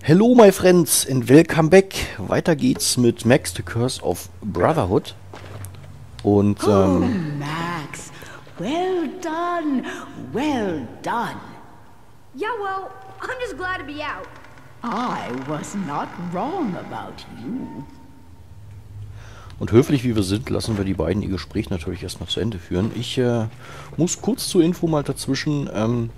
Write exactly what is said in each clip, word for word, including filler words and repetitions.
Hello my friends and welcome back. Weiter geht's mit Max the Curse of Brotherhood. Und Oh, ähm, Max, well done, well done. Yeah, well, I'm just glad to be out. I was not wrong about you. und höflich wie wir sind, lassen wir die beiden ihr Gespräch natürlich erstmal zu Ende führen. Ich äh, muss kurz zur Info mal dazwischen ähm,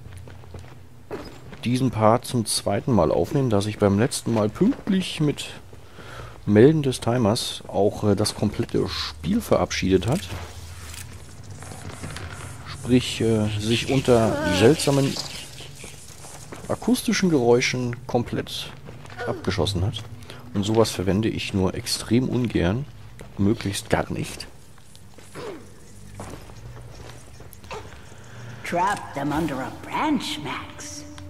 diesen Part zum zweiten Mal aufnehmen, da sich beim letzten Mal pünktlich mit Melden des Timers auch äh, das komplette Spiel verabschiedet hat. Sprich, äh, sich unter seltsamen akustischen Geräuschen komplett abgeschossen hat. Und sowas verwende ich nur extrem ungern, möglichst gar nicht. Trap them under a branch, Max.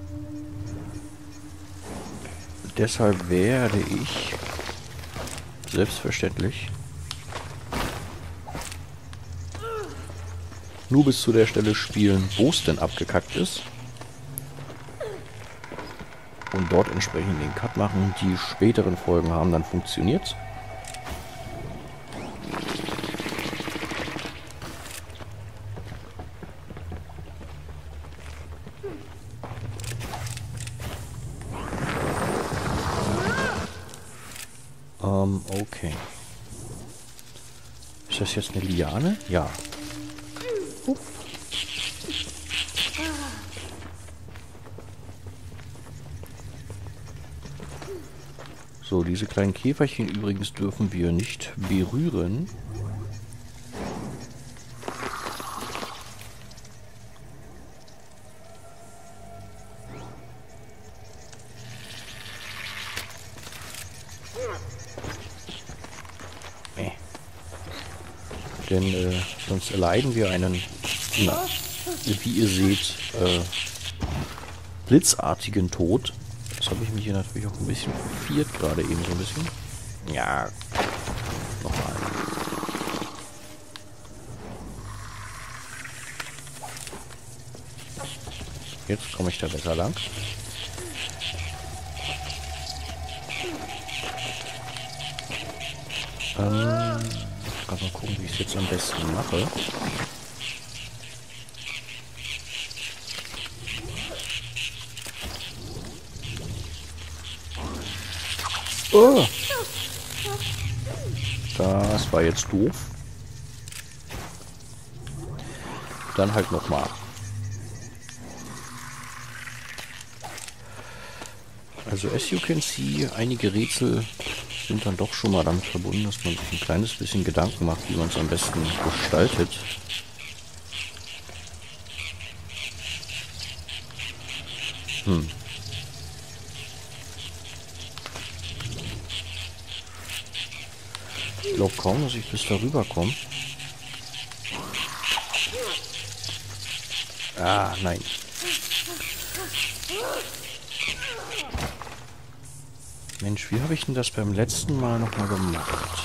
Deshalb werde ich selbstverständlich nur bis zu der Stelle spielen, wo es denn abgekackt ist. Und dort entsprechend den Cut machen. Die späteren Folgen haben dann funktioniert. Ähm, okay. Ist das jetzt eine Liane? Ja. Uh. So, diese kleinen Käferchen übrigens dürfen wir nicht berühren. Nee. Denn äh, sonst erleiden wir einen, na, wie ihr seht, äh, blitzartigen Tod. Das habe ich mich hier natürlich auch ein bisschen verfiert, gerade eben so ein bisschen. Ja, nochmal. Jetzt komme ich da besser lang. Ähm, ich kann mal gucken, wie ich es jetzt am besten mache. Oh. Das war jetzt doof. Dann halt nochmal. Also as you can see, einige Rätsel sind dann doch schon mal damit verbunden, dass man sich ein kleines bisschen Gedanken macht, wie man es am besten gestaltet. Hm. Ich glaube kaum, dass ich bis darüber komme. Ah, nein. Mensch, wie habe ich denn das beim letzten Mal nochmal gemacht?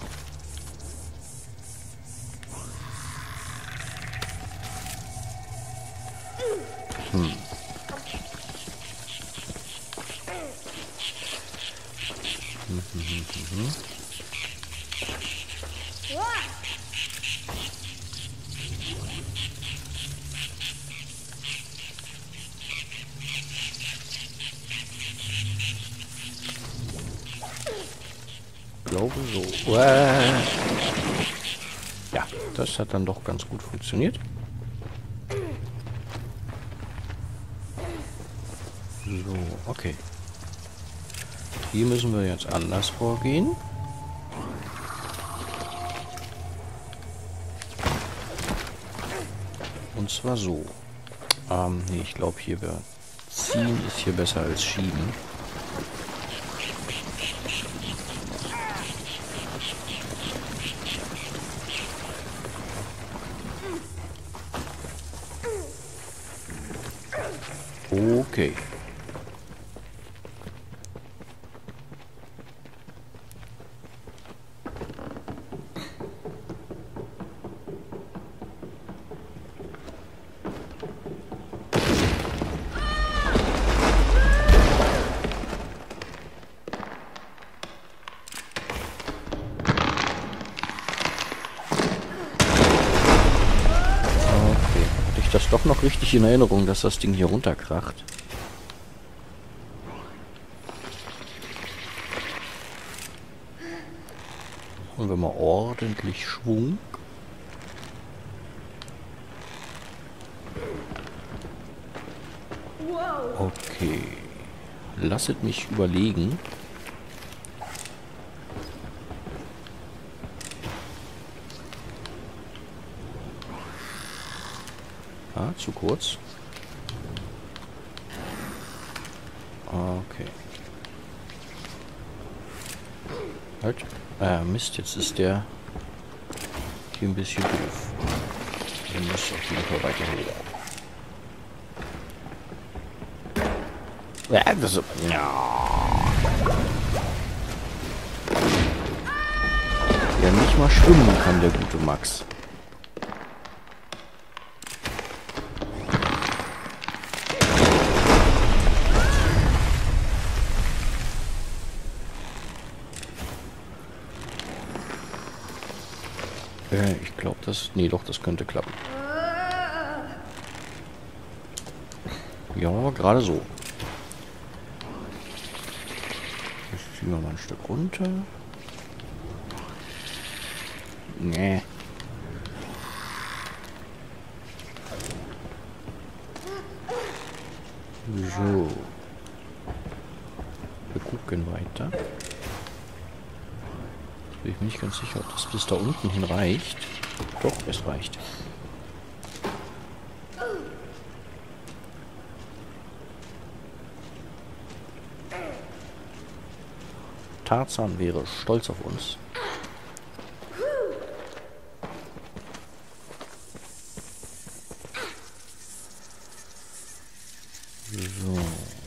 Hm. Hm, hm, hm, hm, hm. Glaube so. Uäh. Ja, das hat dann doch ganz gut funktioniert. So, okay. Hier müssen wir jetzt anders vorgehen. Und zwar so. Ähm, nee, ich glaube hier wir ziehen ist hier besser als schieben. Okay. noch richtig in Erinnerung, dass das Ding hier runterkracht. Holen wir mal ordentlich Schwung. Okay. Lasset mich überlegen. Ah, zu kurz. Okay. Halt. Ah, Mist, jetzt ist der hier ein bisschen doof. Der muss auf jeden Fall weiter hoch. Ja, das ist... Ja. Ja, nicht mal schwimmen kann der gute Max. Äh, ich glaube, das... Nee, doch, das könnte klappen. Ja, gerade so. Jetzt ziehen wir mal ein Stück runter. Nee. So. Wir gucken weiter. Bin ich mir nicht ganz sicher, ob das bis da unten hin reicht. Doch, es reicht. Tarzan wäre stolz auf uns. So.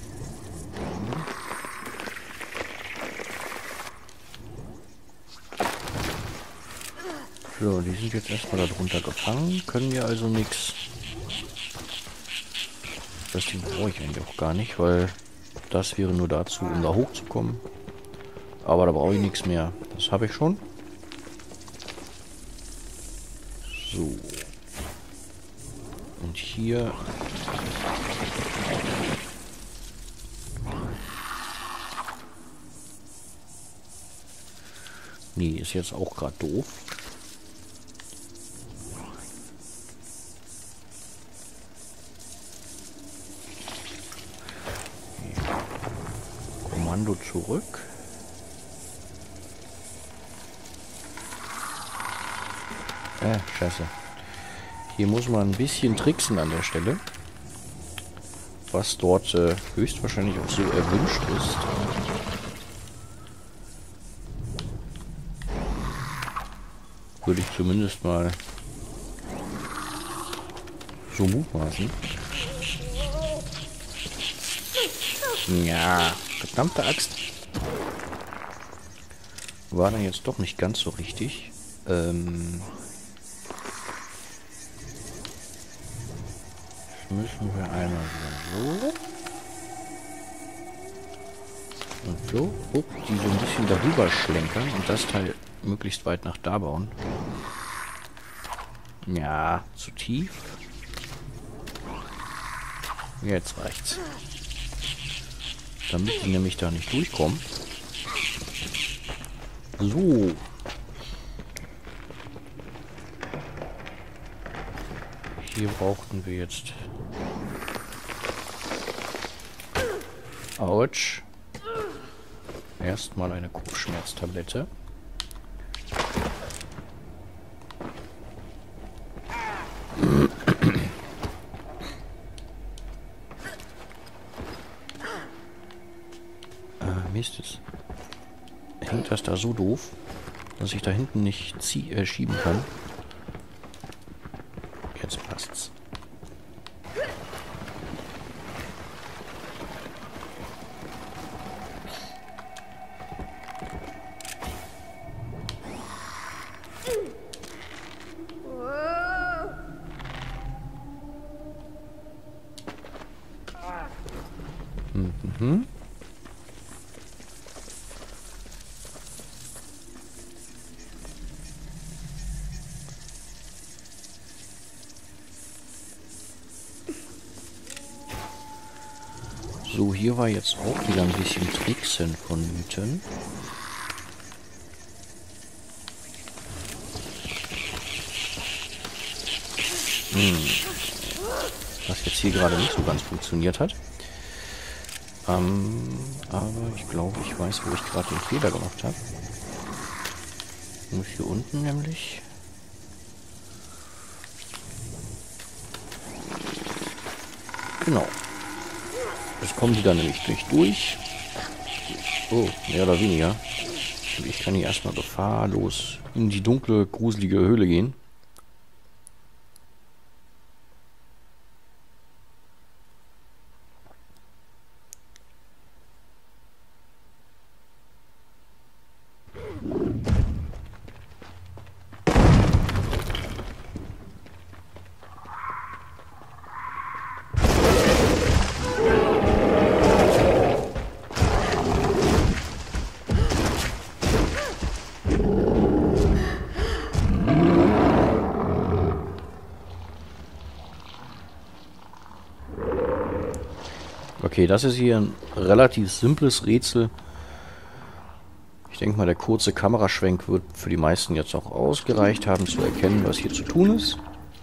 So, die sind jetzt erstmal darunter gefangen, können wir also nichts. Das Ding brauche ich eigentlich auch gar nicht, weil das wäre nur dazu, um da hochzukommen. Aber da brauche ich nichts mehr. Das habe ich schon. So. Und hier... Nee, ist jetzt auch gerade doof. Kommando zurück. Ah, scheiße. Hier muss man ein bisschen tricksen an der Stelle. Was dort äh, höchstwahrscheinlich auch so erwünscht ist. Würde ich zumindest mal so mutmaßen. Ja, verdammte Axt. War dann jetzt doch nicht ganz so richtig. Ähm... Müssen wir einmal so und so, oh, die so ein bisschen darüber schlenkern und das Teil möglichst weit nach da bauen. Ja, zu tief. Jetzt reicht's. Damit die nämlich da nicht durchkommen. So. Hier brauchten wir jetzt... Autsch. Erstmal eine Kopfschmerztablette. äh, Mist ist. Hängt das da so doof, dass ich da hinten nicht zieh äh, schieben kann. Jetzt passt's. Mhm. So, hier war jetzt auch wieder ein bisschen Tricksen vonnöten. Hm. Was jetzt hier gerade nicht so ganz funktioniert hat. Ähm, aber ich glaube, ich weiß, wo ich gerade den Fehler gemacht habe. Muss hier unten nämlich. Genau. Das kommen die dann nämlich gleich durch. Oh, mehr oder weniger. Und ich kann hier erstmal gefahrlos in die dunkle, gruselige Höhle gehen. Okay, das ist hier ein relativ simples Rätsel. Ich denke mal, der kurze Kameraschwenk wird für die meisten jetzt auch ausgereicht haben, zu erkennen, was hier zu tun ist.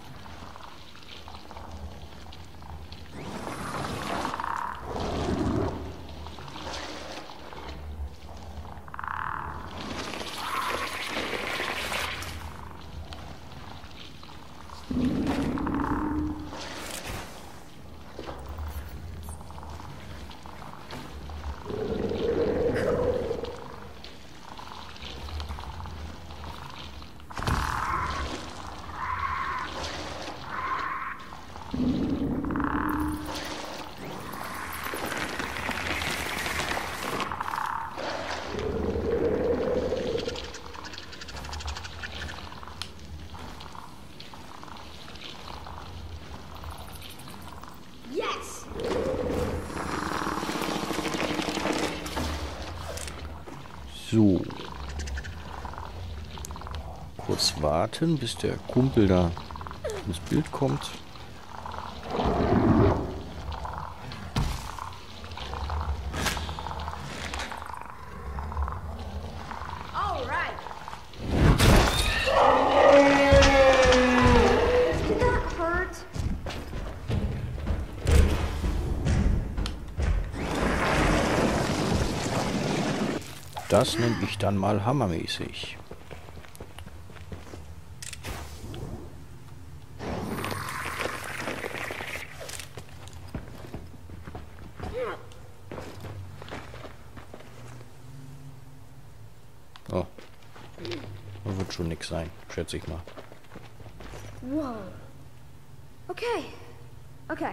Yes! So. Kurz warten, bis der Kumpel da ins Bild kommt. All right. Did that hurt? Das nenne ich dann mal hammermäßig. Oh. Das wird schon nix sein, schätze ich mal. Whoa. Okay. Okay.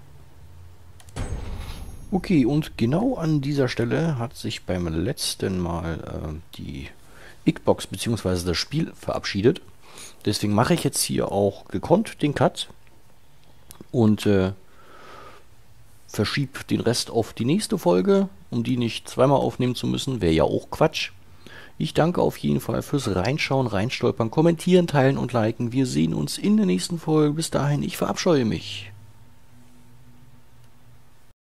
Okay, und genau an dieser Stelle hat sich beim letzten Mal äh, die Xbox bzw. das Spiel verabschiedet. Deswegen mache ich jetzt hier auch gekonnt den Cut und äh, verschiebe den Rest auf die nächste Folge, um die nicht zweimal aufnehmen zu müssen. Wäre ja auch Quatsch. Ich danke auf jeden Fall fürs Reinschauen, Reinstolpern, Kommentieren, Teilen und Liken. Wir sehen uns in der nächsten Folge. Bis dahin, ich verabscheue mich.